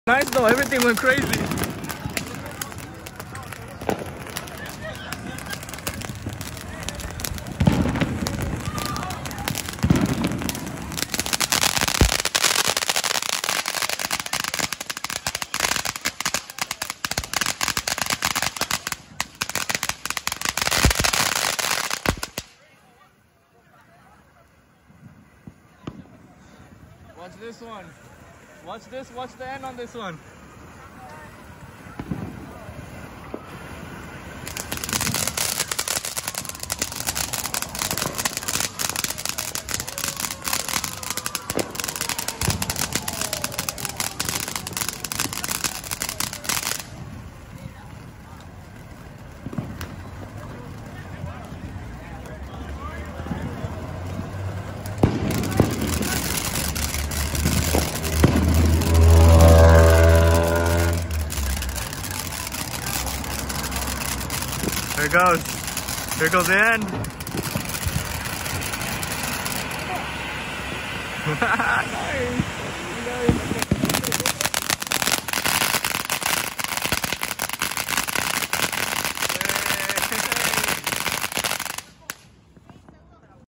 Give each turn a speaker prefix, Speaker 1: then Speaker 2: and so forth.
Speaker 1: Nice though, everything went crazy. Watch this one. Watch this, watch the end on this one. Here it goes. Here goes the end. Nice. Nice.